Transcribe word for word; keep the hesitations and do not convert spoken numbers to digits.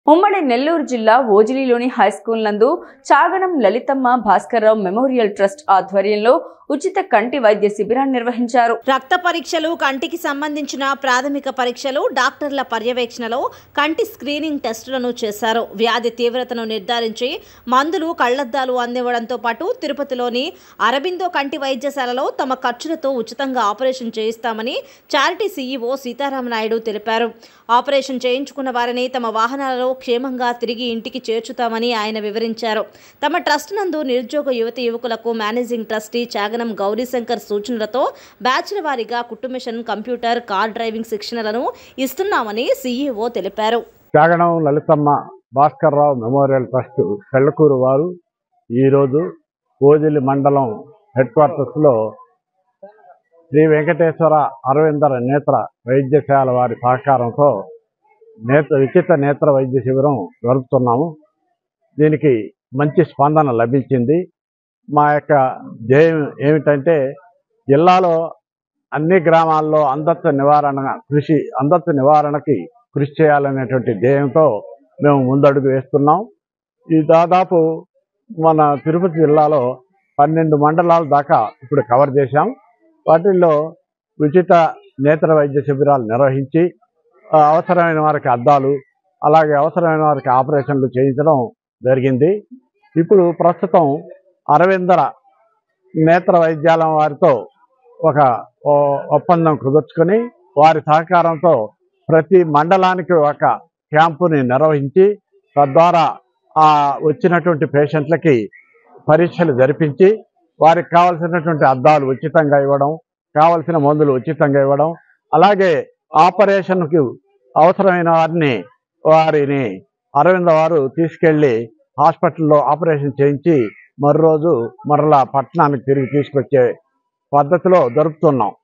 ఉమ్మడి నెల్లూరు జిల్లా ఓజిలిలోని హైస్కూల్ నందు చాగనం లలితమ్మ భాస్కర్రావు మెమోరియల్ ట్రస్ట్ ఆధ్వర్యంలో ఉచిత కంటి వైద్య శిబిరాన్ని నిర్వహించారు. రక్త పరీక్షలు, కంటికి సంబంధించిన ప్రాథమిక పరీక్షలు, డాక్టర్ల పర్యవేక్షణలో కంటి స్క్రీనింగ్ టెస్టులను చేశారు. వ్యాధి తీవ్రతను నిర్ధారించి మందులు, కళ్లద్దాలు అందివ్వడంతో పాటు తిరుపతిలోని అరబిందో కంటి వైద్యశాలలో తమ ఖర్చులతో ఉచితంగా ఆపరేషన్ చేయిస్తామని చారిటీ సీఈఓ సీతారామనాయుడు తెలిపారు. ఆపరేషన్ చేయించుకున్న వారిని తమ వాహనాలలో క్షేమంగా తిరిగి ఇంటికి చేర్చుతామని ఆయన వివరించారు. తమ ట్రస్ట్ నందు నిరుద్యోగ యువతి యువకులకు మేనేజింగ్ ట్రస్టీ చాగనం గౌరీశంకర్ సూచనలతో బ్యాచ్ల వారీగా కుటుంబిషన్, కంప్యూటర్, కార్ డ్రైవింగ్ శిక్షణలను ఇస్తున్నామని సీఈఓ తెలిపారు. చాగనం లలితమ్మ భాస్కర్రావు మెమోరియల్ ట్రస్ట్ పెళ్లకూరు వారు ఈరోజు ఓజిలి మండలం హెడ్ క్వార్టర్స్లో శ్రీ వెంకటేశ్వర అరవిందర నేత్ర వైద్యశాల వారి సహకారంతో నేత్ర ఉచిత నేత్ర వైద్య శిబిరం జరుపుతున్నాము. దీనికి మంచి స్పందన లభించింది. మా యొక్క ధ్యేయం ఏమిటంటే జిల్లాలో అన్ని గ్రామాల్లో అంధత్వ నివారణ కృషి అంధత్వ నివారణకి కృషి చేయాలనేటువంటి ధ్యేయంతో మేము ముందడుగు వేస్తున్నాం. ఈ దాదాపు మన తిరుపతి జిల్లాలో పన్నెండు మండలాల దాకా ఇప్పుడు కవర్ చేశాం. వాటిల్లో ఉచిత నేత్ర వైద్య శిబిరాలు నిర్వహించి అవసరమైన వారికి అద్దాలు, అలాగే అవసరమైన వారికి ఆపరేషన్లు చేయించడం జరిగింది. ఇప్పుడు ప్రస్తుతం అరవిందర నేత్ర వైద్యాలయం వారితో ఒక ఒప్పందం కుదుర్చుకొని వారి సహకారంతో ప్రతి మండలానికి ఒక క్యాంపుని నిర్వహించి తద్వారా ఆ వచ్చినటువంటి పేషెంట్లకి పరీక్షలు జరిపించి వారికి కావలసినటువంటి అద్దాలు ఉచితంగా ఇవ్వడం, కావలసిన మందులు ఉచితంగా ఇవ్వడం, అలాగే ఆపరేషన్కు అవసరమైన వారిని వారిని అరవింద వారు తీసుకెళ్ళి హాస్పిటల్లో ఆపరేషన్ చేయించి మరో రోజు మరలా పట్టణానికి తిరిగి తీసుకొచ్చే పద్ధతిలో జరుపుతున్నాం.